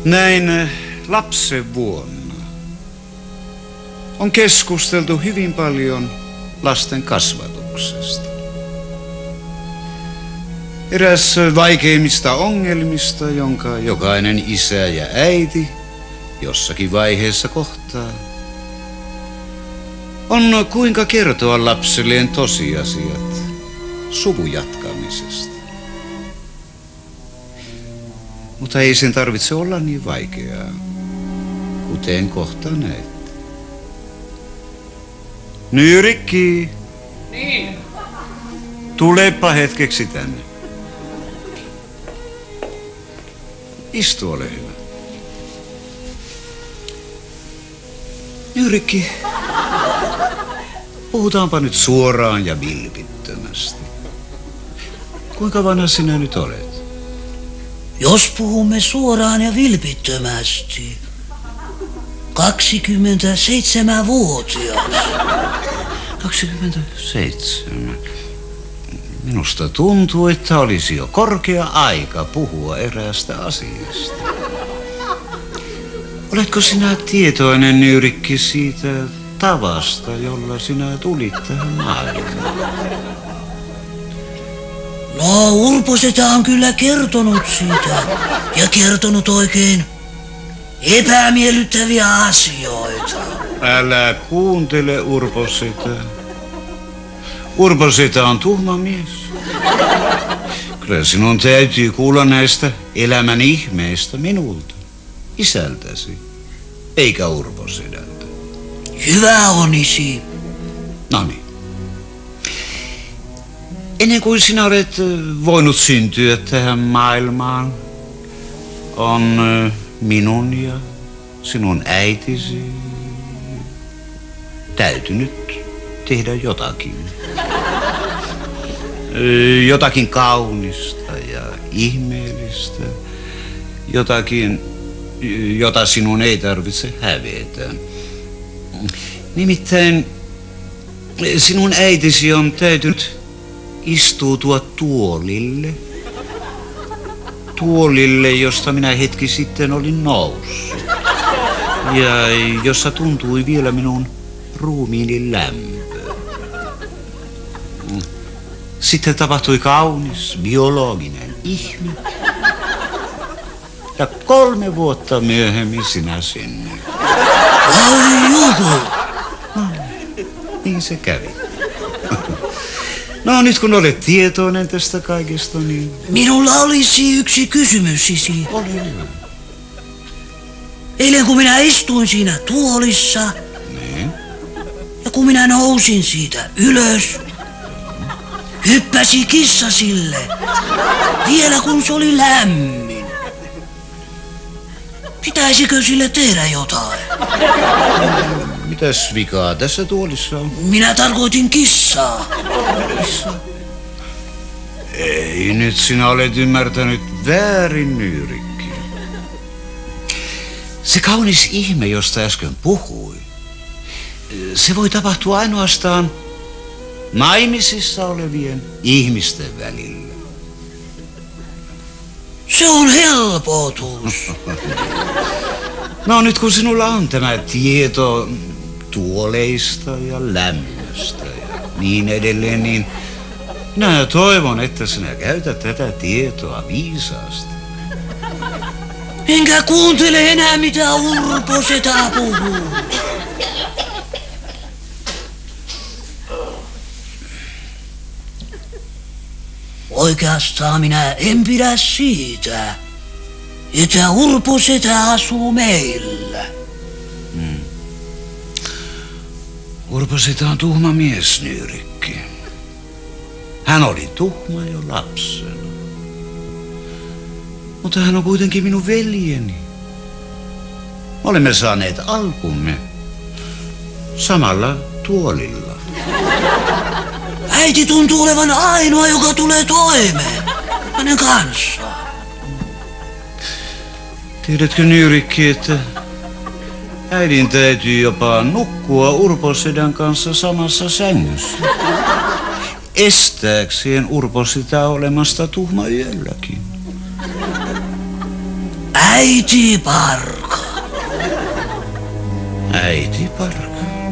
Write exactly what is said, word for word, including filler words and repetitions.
Näin lapsen vuonna on keskusteltu hyvin paljon lasten kasvatuksesta. Eräs vaikeimmista ongelmista, jonka jokainen isä ja äiti jossakin vaiheessa kohtaa, on kuinka kertoa lapselleen tosiasiat suvun jatkamisesta. Mutta ei sen tarvitse olla niin vaikeaa, kuten kohta näette. Nyyrikki! Niin. Tulepa hetkeksi tänne. Istu, ole hyvä. Nyyrikki, puhutaanpa nyt suoraan ja vilpittömästi. Kuinka vanha sinä nyt olet? Jos puhumme suoraan ja vilpittömästi, kaksikymmentäseitsemänvuotias. kaksikymmentäseitsemän. Minusta tuntuu, että olisi jo korkea aika puhua eräästä asiasta. Oletko sinä tietoinen, Nyyrikki, siitä tavasta, jolla sinä tulit tähän maailmaan? No, Urposetä on kyllä kertonut siitä, ja kertonut oikein epämiellyttäviä asioita. Älä kuuntele Urposetä. Urposetä on tuhma mies. Kyllä sinun täytyy kuulla näistä elämän ihmeistä minulta, isältäsi, eikä Urposedältä. Hyvä on, isi. Noniin. Ennen kuin sinä olet voinut syntyä tähän maailmaan, on minun ja sinun äitisi täytynyt tehdä jotakin. Jotakin kaunista ja ihmeellistä. Jotakin, jota sinun ei tarvitse hävetä. Nimittäin sinun äitisi on täytynyt istuutua tuolille. Tuolille, josta minä hetki sitten olin noussut. Ja jossa tuntui vielä minun ruumiini lämpö. Sitten tapahtui kaunis biologinen ihme. Ja kolme vuotta myöhemmin sinä synnyit. Ai juhu. No, niin se kävi. No nyt kun olet tietoinen tästä kaikesta, niin... Minulla olisi yksi kysymys, isi. Ole hyvä. Eilen kun minä istuin siinä tuolissa, Niin? ja kun minä nousin siitä ylös, hyppäsi kissa sille, vielä kun se oli lämmin. Pitäisikö sille tehdä jotain? Mitäs vikaa tässä tuolissa on? Minä tarkoitin kissaa. Kissa? Ei, nyt sinä olet ymmärtänyt väärin, Nyyrikki. Se kaunis ihme, josta äsken puhuin, se voi tapahtua ainoastaan naimisissa olevien ihmisten välillä. Se on helpotus. No nyt kun sinulla on tämä tieto tuoleista ja lämmöstä ja niin edelleen, niin minä toivon, että sinä käytät tätä tietoa viisaasti. Enkä kuuntele enää mitä Urposetä puhuu. Oikeastaan minä en pidä siitä, että Urposetä asuu meillä. Hmm. Urposetä on tuhma mies, Nyyrikki. Hän oli tuhma jo lapsena. Mutta hän on kuitenkin minun veljeni. Olemme saaneet alkumme samalla tuolilla. Äiti tuntuu olevan ainoa, joka tulee toimeen hänen kanssaan. Tiedätkö, Nyyrikki, että äidin täytyy jopa nukkua Urposedän kanssa samassa sängyssä, estääkseen Urposetä olemasta tuhma yölläkin. Äiti Parka. Äiti Parka.